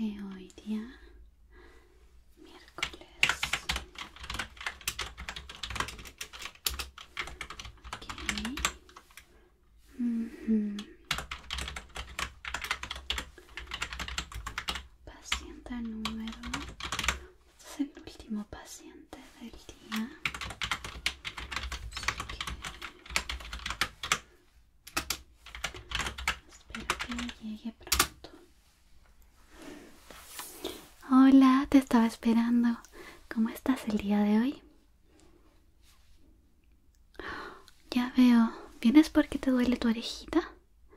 hoy día miércoles. Ok. Paciente número. Este es el último paciente del día. Espero que llegue pronto. Hola, te estaba esperando. ¿Cómo estás el día de hoy? Ya veo. ¿Vienes porque te duele tu orejita?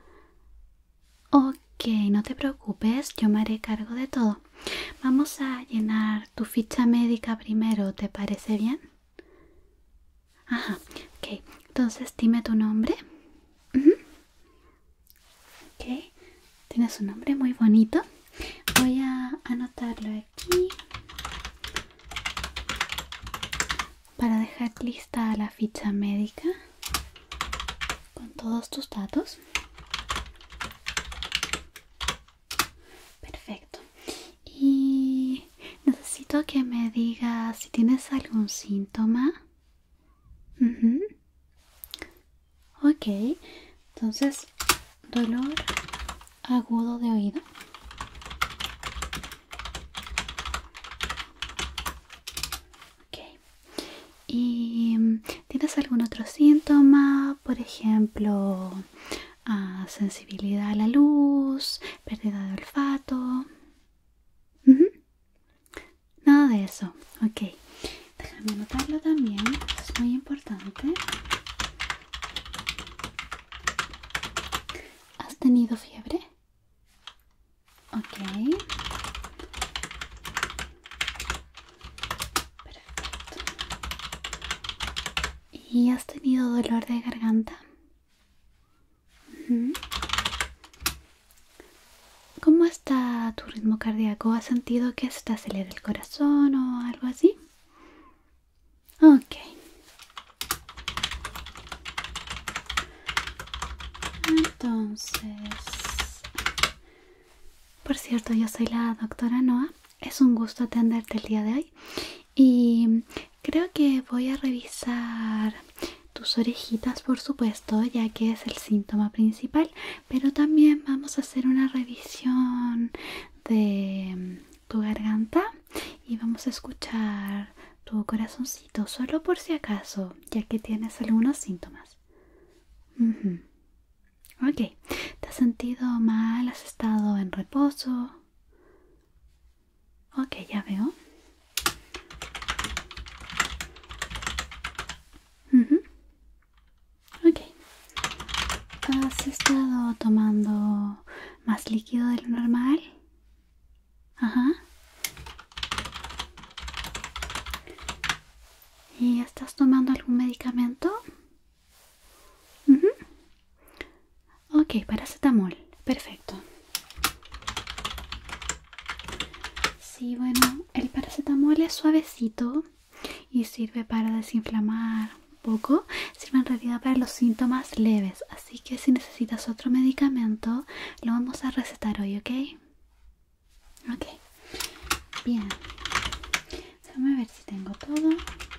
Ok, no te preocupes, yo me haré cargo de todo. Vamos a llenar tu ficha médica primero, ¿te parece bien? Ajá, ok. Entonces dime tu nombre. Ok, tienes un nombre muy bonito. Voy a anotarlo aquí para dejar lista la ficha médica con todos tus datos. Perfecto. Y necesito que me digas si tienes algún síntoma. Ok, entonces dolor agudo de oído. Ok. ¿Y tienes algún otro síntoma? Por ejemplo, sensibilidad a la luz, pérdida de olfato. Nada de eso. Ok. Déjame anotarlo también. Es muy importante. ¿Has tenido fiebre? Ok. Perfecto. ¿Y has tenido dolor de garganta? ¿Cómo está tu ritmo cardíaco? ¿Has sentido que se te acelera el corazón o algo así? Ok. Entonces, por cierto, yo soy la doctora Noa. Es un gusto atenderte el día de hoy. Y creo que voy a revisar tus orejitas, por supuesto, ya que es el síntoma principal. Pero también vamos a hacer una revisión de tu garganta y vamos a escuchar tu corazoncito, solo por si acaso, ya que tienes algunos síntomas. Ok, ¿te has sentido mal? ¿Has estado en reposo? Ok, ya veo. Ok. ¿Has estado tomando más líquido de lo normal? Ajá. ¿Y estás tomando algún medicamento? Ok, paracetamol. Perfecto. Sí, bueno, el paracetamol es suavecito y sirve para desinflamar un poco. Sirve en realidad para los síntomas leves. Así que si necesitas otro medicamento, lo vamos a recetar hoy, ¿ok? Ok. Bien. Déjame ver si tengo todo.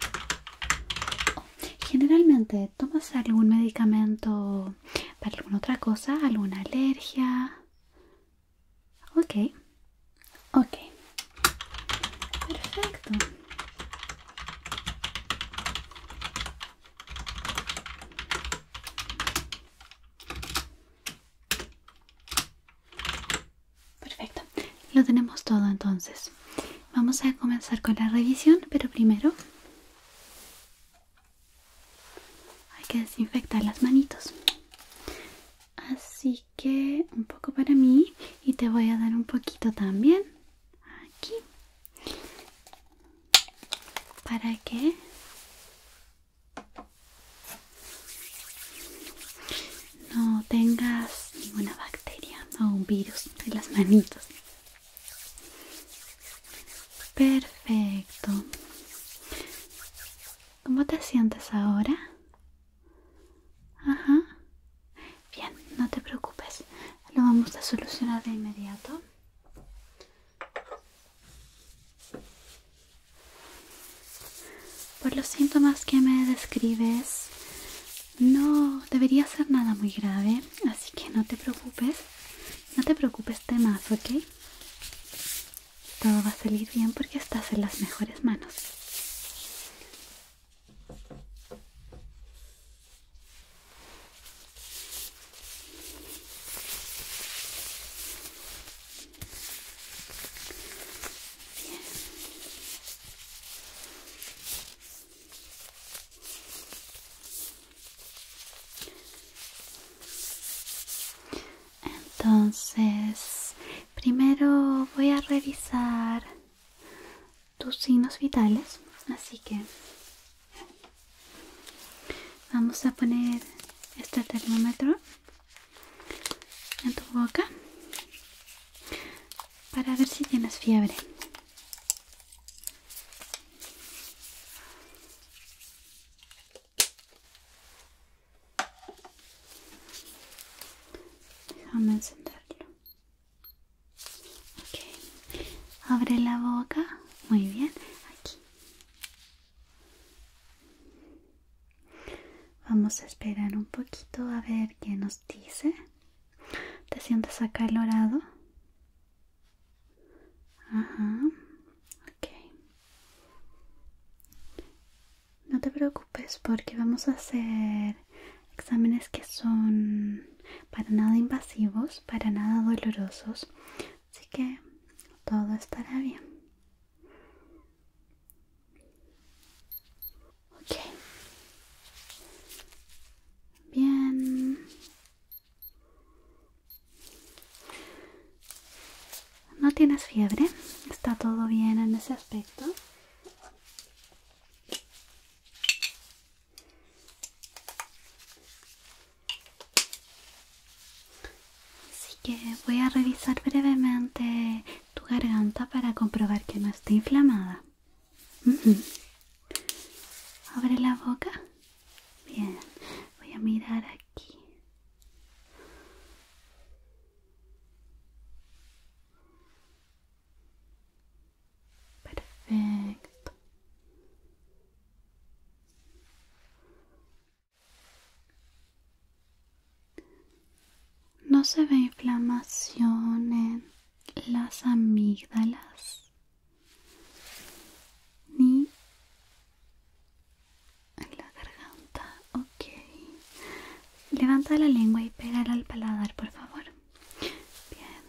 Generalmente, ¿tomas algún medicamento para alguna otra cosa? ¿Alguna alergia? Ok. Ok. Perfecto. Perfecto. Lo tenemos todo entonces. Vamos a comenzar con la revisión, pero primero hay que desinfectar las manitos. Así que un poco para mí y te voy a dar un poquito también aquí para que no tengas ninguna bacteria o un virus en las manitos. Perfecto. ¿Cómo te sientes ahora? Ajá. Bien, no te preocupes. Lo vamos a solucionar de inmediato. describes no debería ser nada muy grave, así que no te preocupes. No te preocupes de más, ¿ok? Todo va a salir bien porque estás en las mejores manos. Entonces, primero voy a revisar tus signos vitales, así que vamos a poner este termómetro en tu boca para ver si tienes fiebre. Déjame encenderlo. Ok. Abre la boca. Muy bien. Aquí. Vamos a esperar un poquito a ver qué nos dice. ¿Te sientes acalorado? Ajá. Ok. No te preocupes porque vamos a hacer exámenes que son para nada invasivos, para nada dolorosos. Así que todo estará bien. Ok. Bien. ¿No tienes fiebre? ¿Está todo bien en ese aspecto? Así que voy a revisar brevemente tu garganta para comprobar que no esté inflamada. Abre la boca. Bien, voy a mirar aquí. Perfecto. No se ve inflamación en las amígdalas ni en la garganta. Ok. Levanta la lengua y pégala al paladar, por favor. Bien.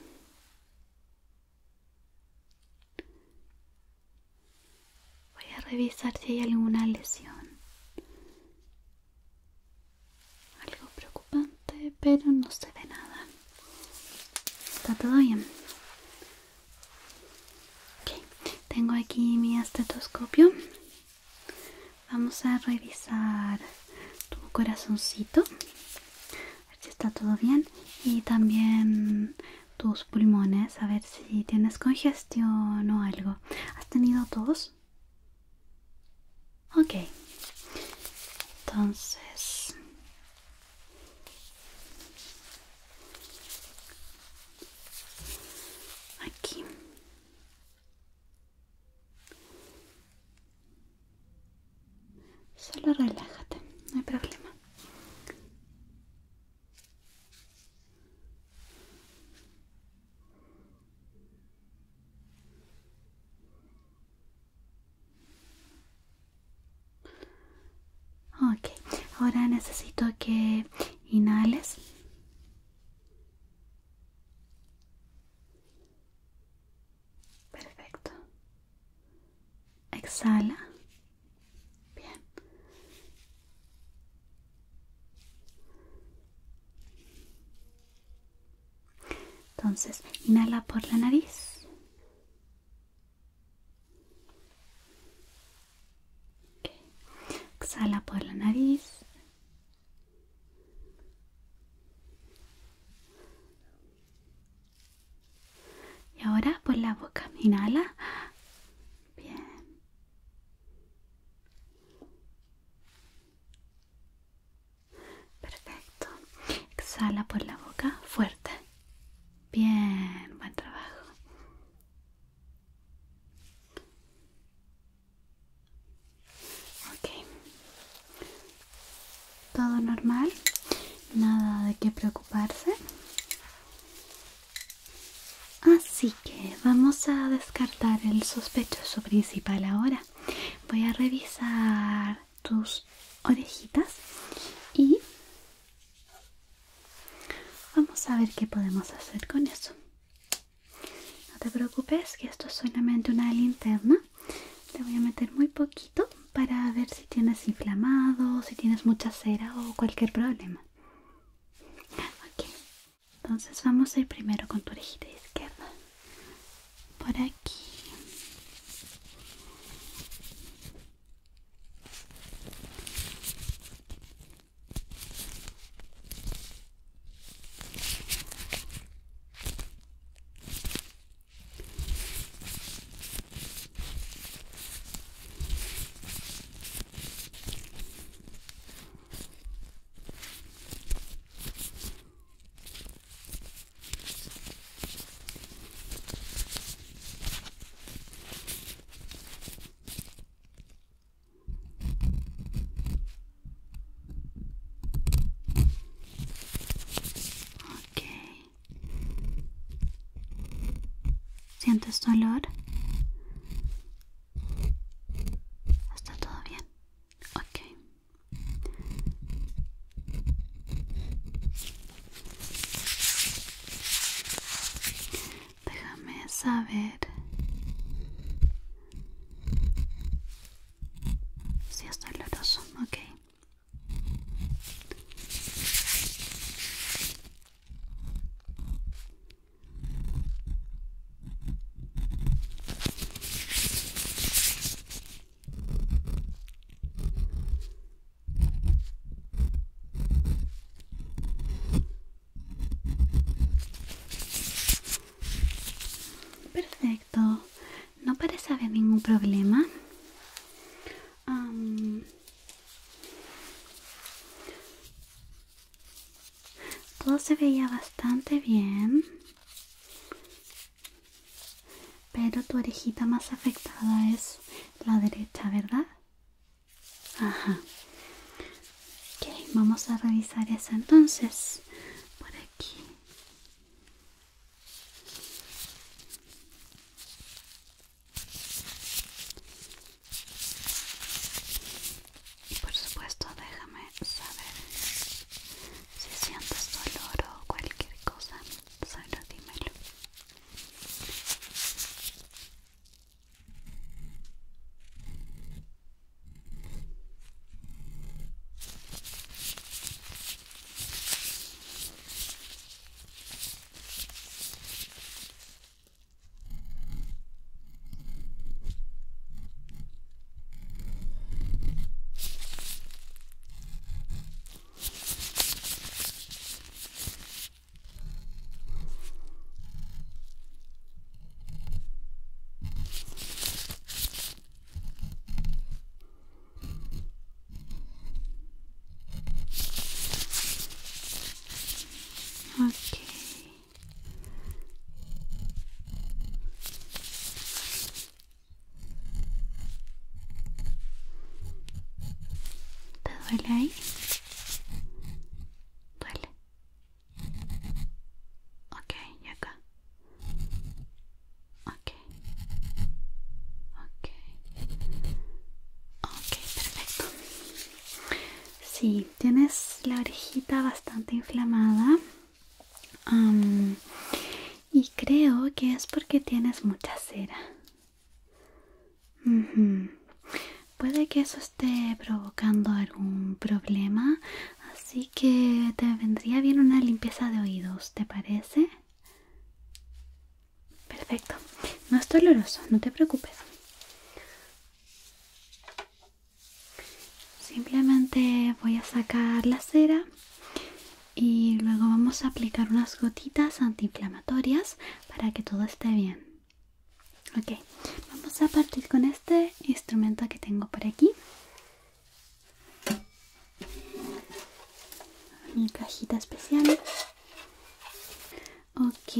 Voy a revisar si hay alguna lesión. Algo preocupante, pero no se ve nada. Está todo bien. Ok. Tengo aquí mi estetoscopio. Vamos a revisar tu corazoncito. A ver si está todo bien. Y también tus pulmones. A ver si tienes congestión o algo. ¿Has tenido tos? Ok. Entonces... aquí. Solo relájate. No hay problema. Ok, ahora necesito que inhales. Perfecto. Exhala. Bien. Entonces, inhala por la nariz. Okay. Exhala por la nariz. Y ahora por la boca. Inhala. Bien. Perfecto. Exhala por la boca. Fuerte. Bien. Buen trabajo. Ok. todo normal, nada de qué preocuparse. Así que vamos a descartar el sospechoso principal ahora. Voy a revisar tus orejitas y vamos a ver qué podemos hacer con eso. No te preocupes, que esto es solamente una linterna. Te voy a meter muy poquito para ver si tienes inflamado, si tienes mucha cera o cualquier problema. Ok, entonces vamos a ir primero con tu orejita izquierda. Por aquí. Ok. ¿Sientes dolor? ¿Está todo bien? Ok. Déjame saber si es doloroso. Ok. Perfecto. No parece haber ningún problema. Todo se veía bastante bien, pero tu orejita más afectada es la derecha, ¿verdad? Ajá. Ok, vamos a revisar eso entonces. Por aquí. Y por supuesto, déjame saber si sientes dolor o cualquier cosa. Solo dímelo. Ok. ¿Te duele ahí? Duele. Ok, y acá. Ok. Ok. Ok, perfecto. Sí, tienes la orejita bastante inflamada. Y creo que es porque tienes mucha cera. Puede que eso esté provocando algún problema, así que te vendría bien una limpieza de oídos, ¿te parece? Perfecto. No es doloroso, no te preocupes. Simplemente voy a sacar la cera y luego vamos a aplicar unas gotitas antiinflamatorias para que todo esté bien. Ok, vamos a partir con este instrumento que tengo por aquí. Mi cajita especial. Ok,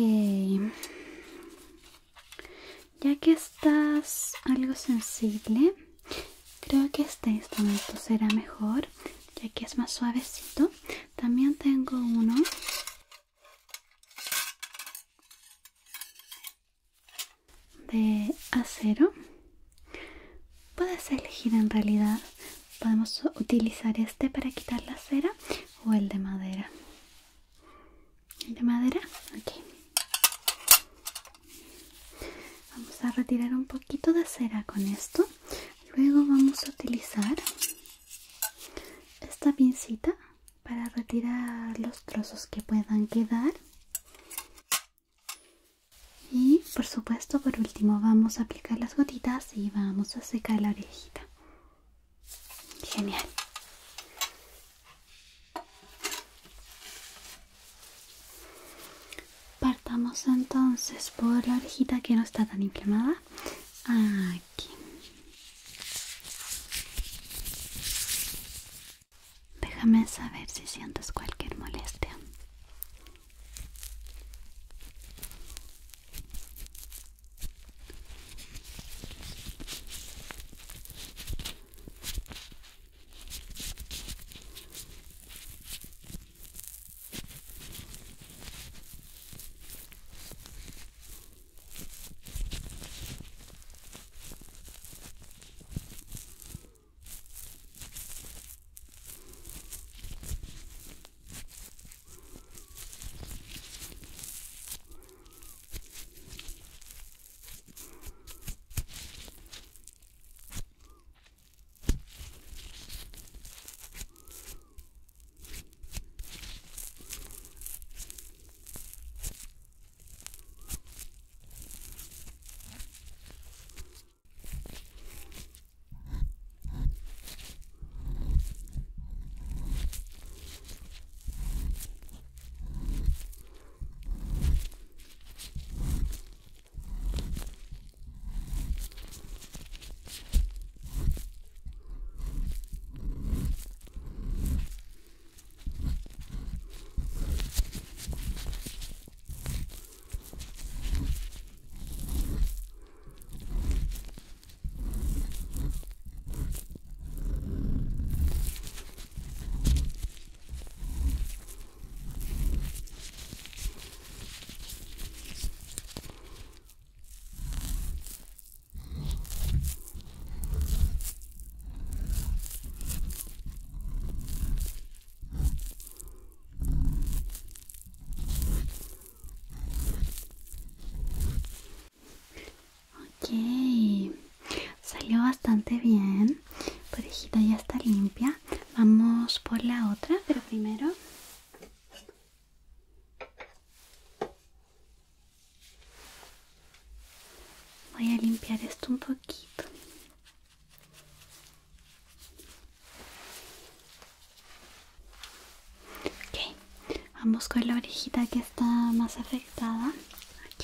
ya que estás algo sensible, creo que este instrumento será mejor, ya que es más suavecito. También tengo uno de acero. Puedes elegir en realidad. Podemos utilizar este para quitar la cera o el de madera. ¿El de madera? Ok. Vamos a retirar un poquito de cera con esto. Luego vamos a utilizar esta pincita para retirar los trozos que puedan quedar. Y por supuesto, por último, vamos a aplicar las gotitas y vamos a secar la orejita. Genial. Partamos entonces por la orejita que no está tan inflamada. Aquí. Déjame saber si sientes cualquier molestia. Ok, salió bastante bien. La orejita ya está limpia. Vamos por la otra, pero primero voy a limpiar esto un poquito. Ok, vamos con la orejita que está más afectada. Aquí.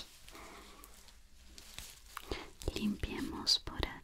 Limpiemos por acá.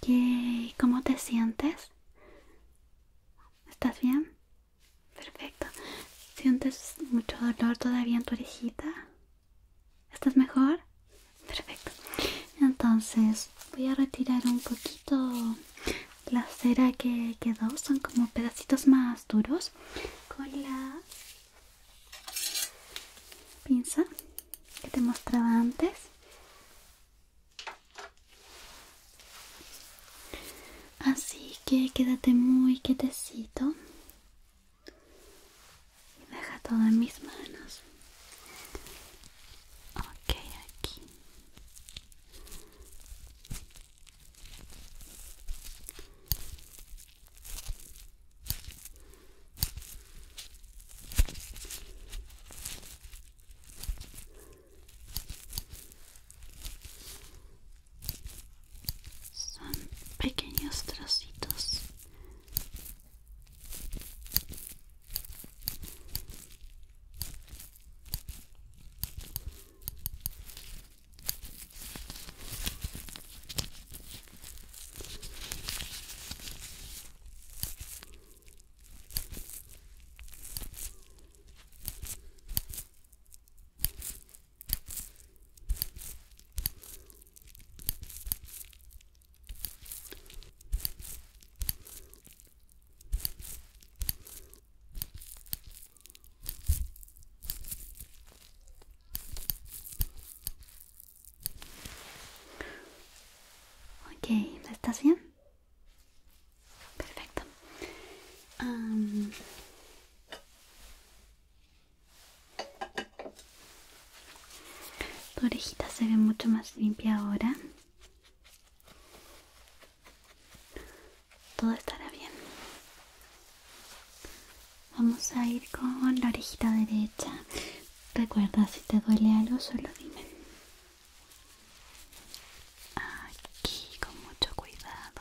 Ok, ¿cómo te sientes? ¿Estás bien? Perfecto. ¿Sientes mucho dolor todavía en tu orejita? ¿Estás mejor? Perfecto. Entonces voy a retirar un poquito la cera que quedó. Son como pedacitos más duros. Con la pinza que te mostraba antes. Así que quédate muy quietecito y deja todo en mis manos. Ok, aquí. Son pequeños trocitos. Ok, ¿estás bien? Perfecto. Tu orejita se ve mucho más limpia ahora. Todo estará bien. Vamos a ir con la orejita derecha. Recuerda, si te duele algo, solo dime. Aquí, con mucho cuidado.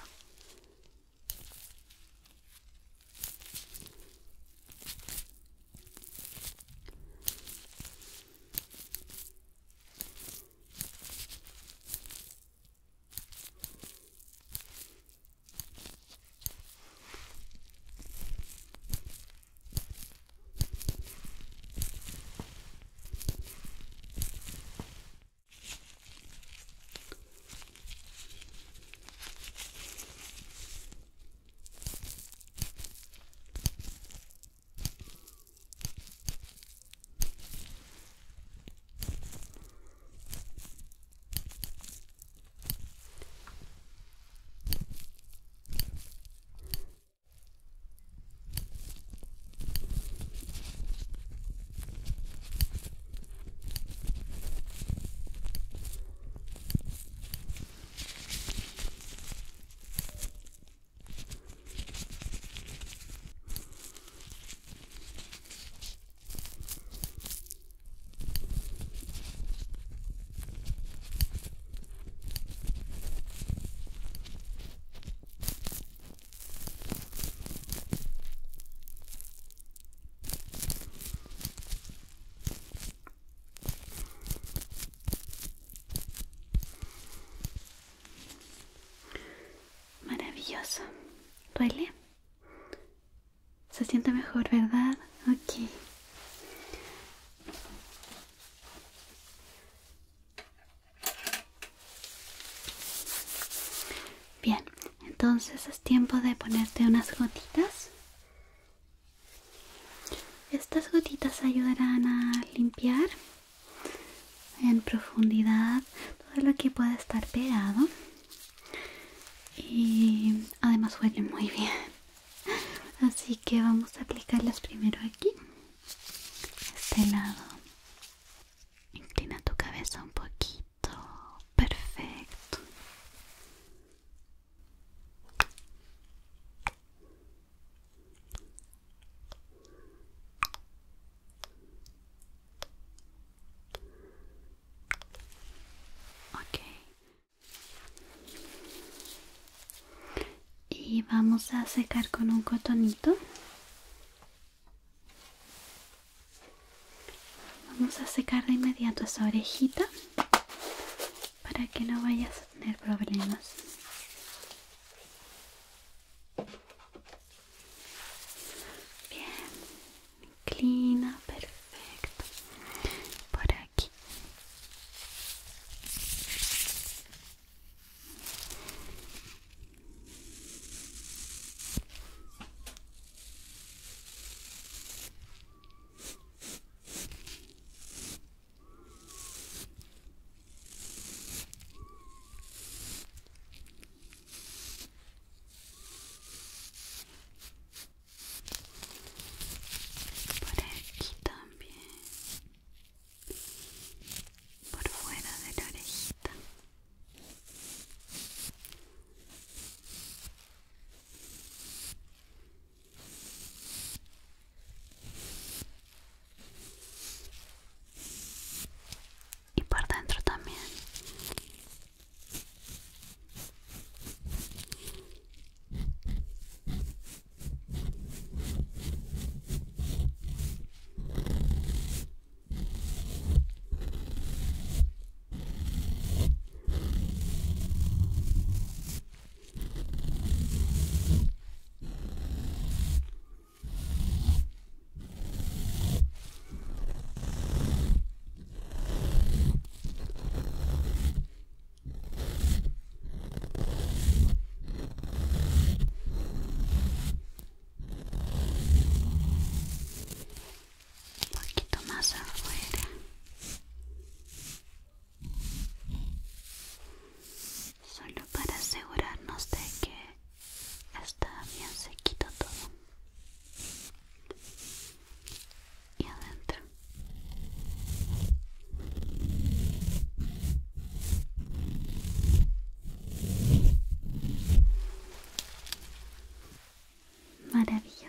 Maravilloso. ¿Duele? Se siente mejor, ¿verdad? Ok. Bien, entonces es tiempo de ponerte unas gotitas. Estas gotitas ayudarán a limpiar en profundidad todo lo que pueda estar pegado. Y además huele muy bien. Así que vamos a aplicarlas primero aquí. Este lado. Inclina tu cabeza un poquito. Perfecto. Ok. Y vamos a secar con un cotonito. Vamos a secar de inmediato esa orejita para que no vayas a tener problemas.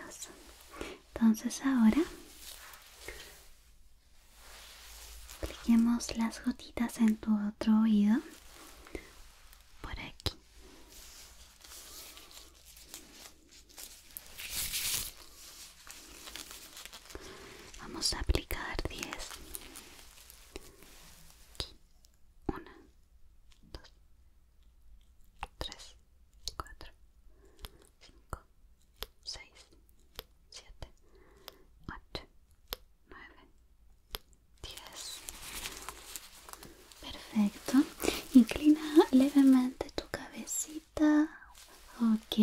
más. Entonces ahora apliquemos las gotitas en tu otro oído, por aquí. Vamos a aplicar 10. Aquí. 1, 2, 3, 4, 5, 6, 7, 8, 9, 10. Perfecto. Inclina levemente tu cabecita. Ok.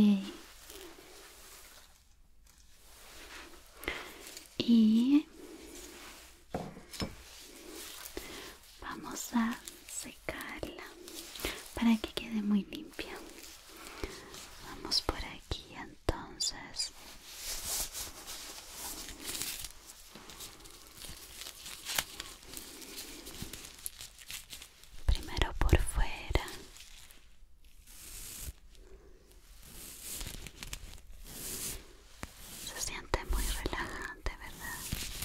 Y vamos a secarla para que quede muy limpia. Vamos por aquí entonces. Primero por fuera. Se siente muy relajante, ¿verdad?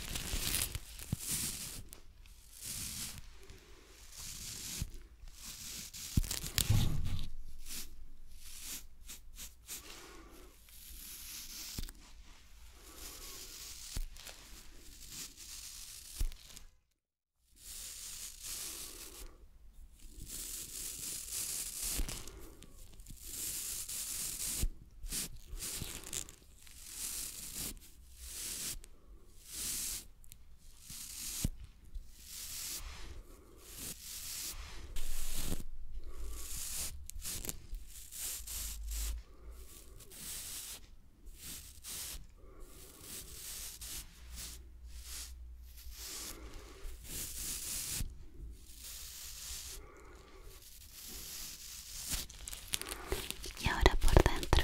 Y ahora por dentro.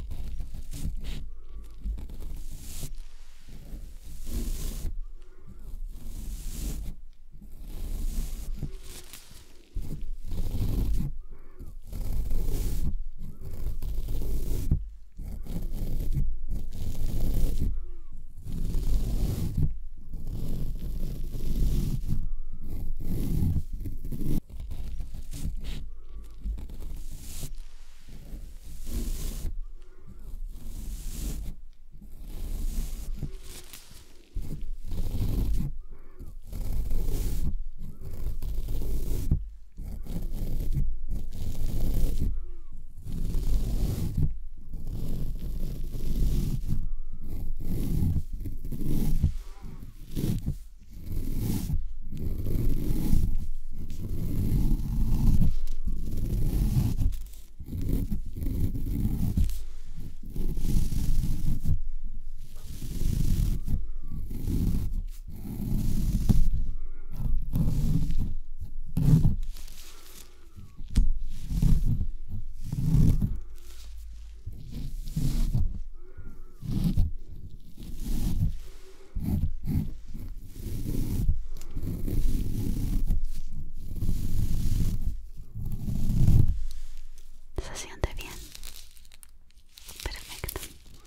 Se siente bien. Perfecto.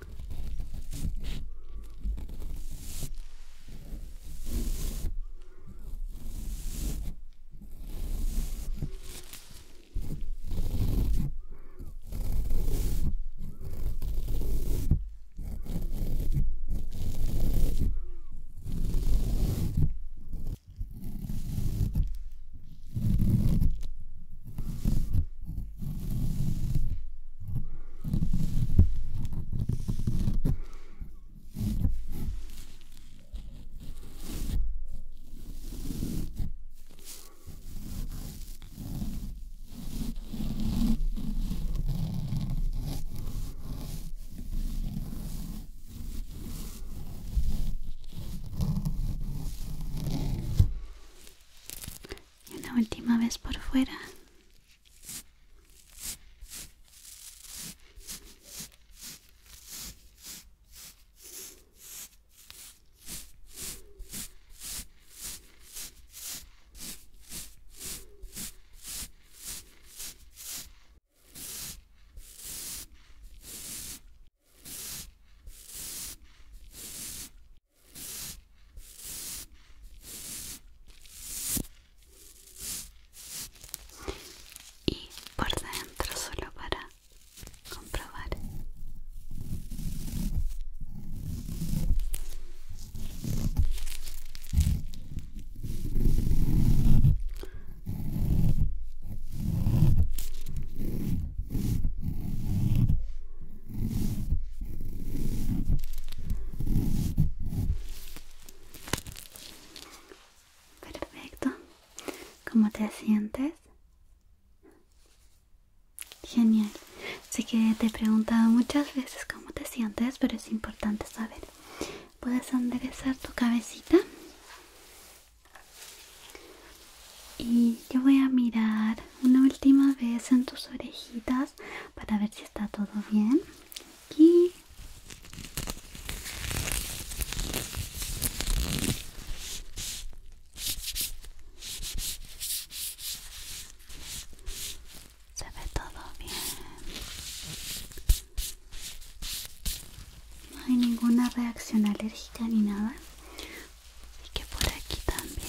Y una última vez por fuera. te sientes? Genial. Sé que te he preguntado muchas veces cómo te sientes, pero es importante saber. ¿Puedes enderezar tu cabecita? Y yo voy a mirar una última vez en tus orejitas para ver si está todo bien. Aquí. Se ve todo bien. No hay ninguna reacción alérgica ni nada. Y que por aquí también.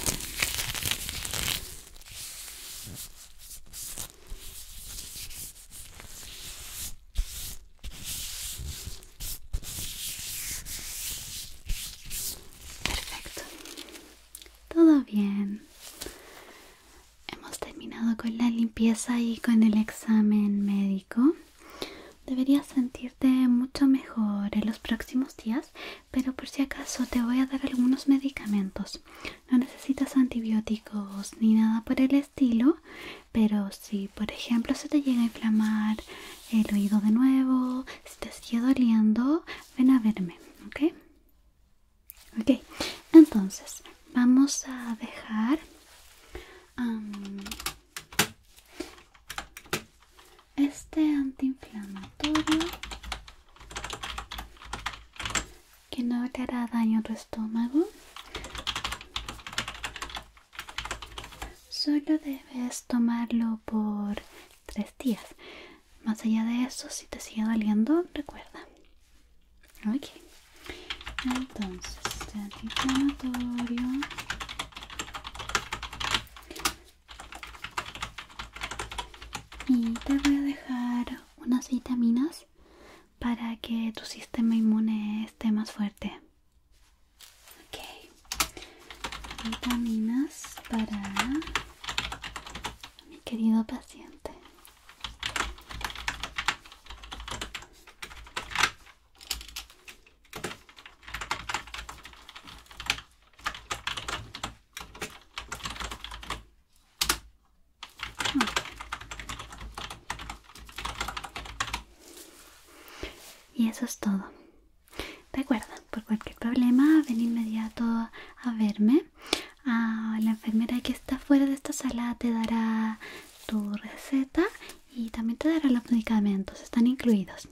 Perfecto. Todo bien. Hemos terminado con la limpieza y con el examen médico. Deberías sentirte mucho mejor en los próximos días, pero por si acaso te voy a dar algunos medicamentos. No necesitas antibióticos ni nada por el estilo, pero si por ejemplo se te llega a inflamar el oído de nuevo, si te sigue doliendo, ven a verme, ¿ok? Ok, entonces vamos a dejar este antiinflamatorio que no te hará daño a tu estómago. Solo debes tomarlo por 3 días. Más allá de eso, si te sigue doliendo, recuerda. Ok. Entonces, este antiinflamatorio. Y te voy a dejar unas vitaminas para que tu sistema inmune esté más fuerte. Ok. Vitaminas para mi querido paciente. Y eso es todo. Recuerda, por cualquier problema, ven inmediato a verme. La enfermera que está fuera de esta sala te dará tu receta y también te dará los medicamentos. Están incluidos.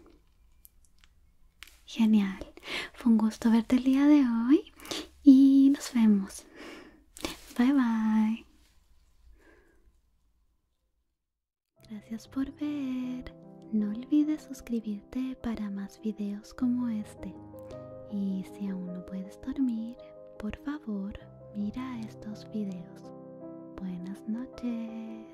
Genial. Fue un gusto verte el día de hoy y nos vemos. Bye bye. Gracias por ver. No olvides suscribirte para más videos como este. Y si aún no puedes dormir, por favor, mira estos videos. Buenas noches.